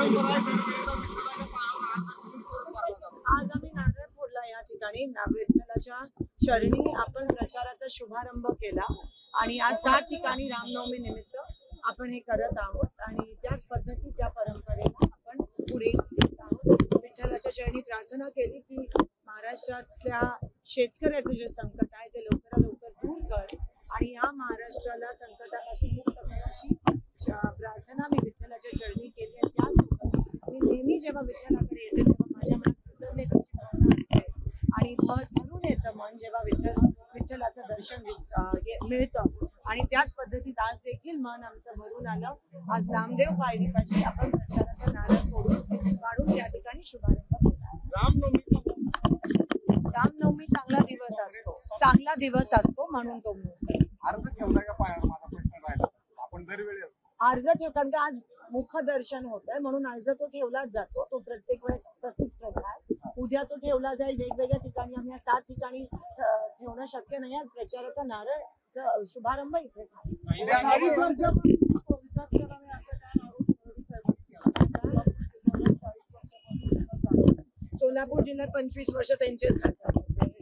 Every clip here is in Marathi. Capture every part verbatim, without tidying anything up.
आज आम्ही नारळ फोडला या ठिकाणी विठ्ठलाच्या चरणी आपण प्रचाराचा शुभारंभ केला आणि आज सात ठिकाणी रामनवमी निमित्त आपण हे करत आहोत आणि त्याच पद्धती त्या परंपरेला आपण पुढे नेत आहोत. विठ्ठलाच्या चरणी प्रार्थना केली की महाराष्ट्रातल्या शेतकऱ्याचं जे संकट आहे ते लवकरात लवकर दूर कर आणि या महाराष्ट्राला संकटापासून मुक्त कर अशी प्रार्थना मी विठ्ठलाच्या चरणी केली. आणि त्याचबरोबर मी नेहमी जेव्हा विठ्ठलाकडे येते तेव्हा माझ्या मनात कृतज्ञतेची भावना असते आणि भरून येतं मन जेव्हा विठ्ठल विठ्ठलाचं दर्शन मिळतं. आणि त्याच पद्धतीत आज देखील मन आमचं भरून आलं. आज नामदेव पायरीपाशी आपण प्रचाराचा नारळ फोडून काढून त्या ठिकाणी शुभारंभ केला. रामनवमी रामनवमी चांगला दिवस असतो चांगला दिवस असतो म्हणून तो अर्ज ठेवला का पाया माझा प्रश्न राहिला. आपण दरवेळी अर्ज ठेव कारण का आज मुखदर्शन होत आहे म्हणून अर्ज तो ठेवलाच जातो. तो प्रत्येक वेळेस तशीच प्रथा आहे. उद्या तो ठेवला जाईल वेगवेगळ्या ठिकाणी. आम्ही या सात ठिकाणी ठेवणं शक्य नाही. आज प्रचाराचा नारळ शुभारंभ इथे झाला. सोलापूर जिल्ह्यात पंचवीस वर्ष त्यांचेच खासदार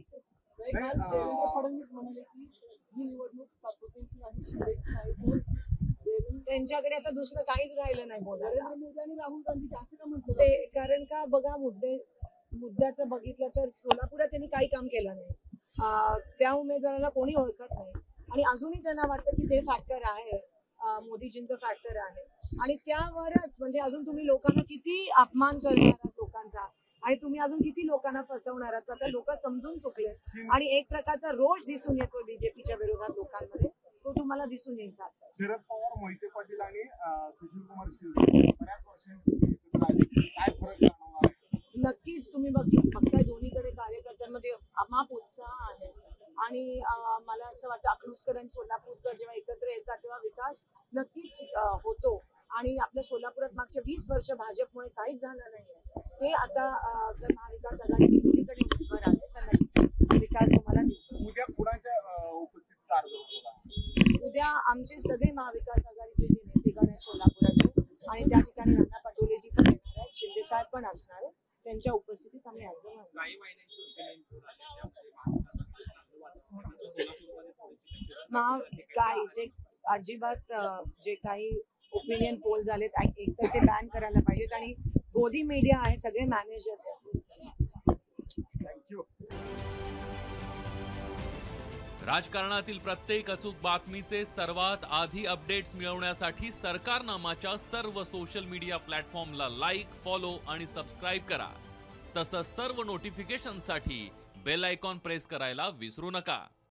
फडणवीस म्हणाले की ही निवडणूक सातत्याची आणि शिंदेची त्यांच्याकडे आता दुसरं काहीच राहिलं नाही बोलायला. नरेंद्र मोदी आणि राहुल गांधी असं का म्हणतो ते कारण का बघा मुद्दे मुद्द्याचं बघितलं तर सोलापुरात त्यांनी काही काम केलं नाही. त्या उमेदवाराला कोणी ओळखत नाही आणि अजूनही त्यांना वाटतं की ते फॅक्टर आहे मोदीजींचं फॅक्टर आहे. आणि त्यावरच म्हणजे अजून तुम्ही लोकांना किती अपमान करणार आहात लोकांचा आणि तुम्ही अजून किती लोकांना फसवणार आहात. आता लोक समजून चुकले आणि एक प्रकारचा रोष दिसून येतोय बीजेपीच्या विरोधात लोकांमध्ये. तो तुम्हाला दिसून येईल. शरद पवार, मोहिते पाटील आणि सुशील कुमार शिंदे बऱ्याच वर्षांपूर्वी काय फरक जाणवणार आहे? नक्कीच तुम्ही बघताय दोन्हीकडे कार्यकर्त्यांमध्ये अमाप उत्साह आहे आणि मला असं वाटतं अकलूजकर आणि सोलापूरकर जेव्हा एकत्र येतात तेव्हा विकास नक्कीच होतो. आणि आपल्या सोलापुरात मागच्या वीस वर्ष भाजपमुळे काहीच झालं नाहीये. ते आता जर महाविकास आघाडी दोन्हीकडे उमेदवार आले तर नक्कीच विकास तुम्हाला दिसतो. उद्या कुणाच्या उपस्थितीत अर्ज होता? उद्या आमचे सगळे महाविकास आघाडीचे जे नेतेगण आहेत सोलापुराचे आणि त्या ठिकाणी नाना पटोलेजी पण येणार आहेत, शिंदे साहेब पण असणार आहेत. त्यांच्या उपस्थितीत आम्ही अर्ज मानतो. काय ते अजिबात जे काही ओपिनियन पोल झालेत एक तर ते बॅन करायला पाहिजेत आणि गोदी मीडिया आहे सगळे मॅनेजर्स आहेत. थँक्यू. राजकारणातील प्रत्येक अचूक बातमीचे सर्वात आधी अपडेट्स मिळवण्यासाठी सरकारनामाच्या सर्व सोशल मीडिया प्लॅटफॉर्मला लाईक, फॉलो आणि सबस्क्राईब करा. तसंच सर्व नोटिफिकेशनसाठी बेल आयकॉन प्रेस करायला विसरू नका.